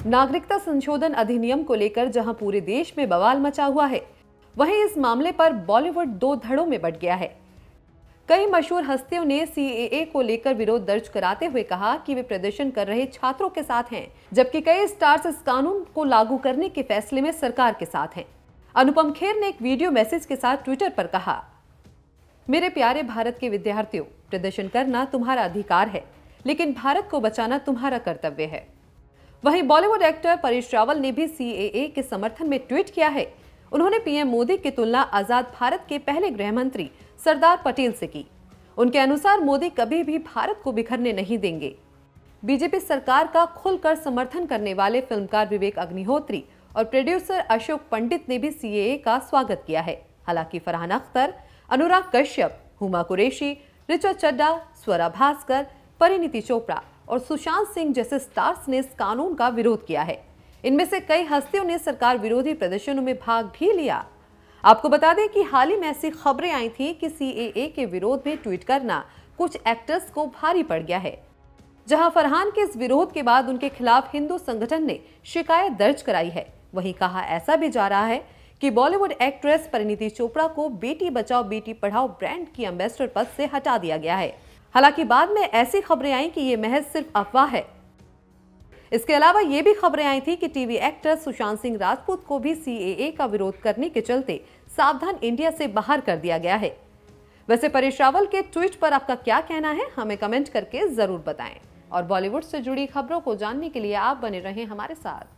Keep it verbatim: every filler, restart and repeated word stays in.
नागरिकता संशोधन अधिनियम को लेकर जहां पूरे देश में बवाल मचा हुआ है, वहीं इस मामले पर बॉलीवुड दो धड़ों में बंट गया है। कई मशहूर हस्तियों ने सीएए को लेकर विरोध दर्ज कराते हुए कहा कि वे प्रदर्शन कर रहे छात्रों के साथ हैं, जबकि कई स्टार्स इस कानून को लागू करने के फैसले में सरकार के साथ हैं। अनुपम खेर ने एक वीडियो मैसेज के साथ ट्विटर पर कहा, मेरे प्यारे भारत के विद्यार्थियों, प्रदर्शन करना तुम्हारा अधिकार है, लेकिन भारत को बचाना तुम्हारा कर्तव्य है। वहीं बॉलीवुड एक्टर परेश रावल ने भी सीएए के समर्थन में ट्वीट किया है। उन्होंने पीएम मोदी की तुलना आजाद भारत के पहले गृह मंत्री सरदार पटेल से की। उनके अनुसार मोदी कभी भी भारत को बिखरने नहीं देंगे। बीजेपी सरकार का खुलकर समर्थन करने वाले फिल्मकार विवेक अग्निहोत्री और प्रोड्यूसर अशोक पंडित ने भी सीएए का स्वागत किया है। हालांकि फरहान अख्तर, अनुराग कश्यप, हुमा कुरैशी, ऋचा चड्ढा, स्वरा भास्कर, परिणीति चोपड़ा और सुशांत सिंह जैसे स्टार्स ने इस कानून का विरोध किया है। इनमें से कई हस्तियों ने सरकार विरोधी प्रदर्शनों में भाग भी लिया। आपको बता दें कि हाल ही में ऐसी खबरें आई थी कि सीएए के विरोध में ट्वीट करना कुछ एक्टर्स को भारी पड़ गया है। जहां फरहान के इस विरोध के बाद उनके खिलाफ हिंदू संगठन ने शिकायत दर्ज कराई है, वहीं कहा ऐसा भी जा रहा है कि बॉलीवुड एक्ट्रेस परिणीति चोपड़ा को बेटी बचाओ बेटी पढ़ाओ ब्रांड की एम्बेसडर पद से हटा दिया गया है। हालांकि बाद में ऐसी खबरें आई कि ये महज सिर्फ अफवाह है। इसके अलावा ये भी खबरें आई थी कि टीवी एक्टर सुशांत सिंह राजपूत को भी सीएए का विरोध करने के चलते सावधान इंडिया से बाहर कर दिया गया है। वैसे परेश रावल के ट्वीट पर आपका क्या कहना है, हमें कमेंट करके जरूर बताएं। और बॉलीवुड से जुड़ी खबरों को जानने के लिए आप बने रहें हमारे साथ।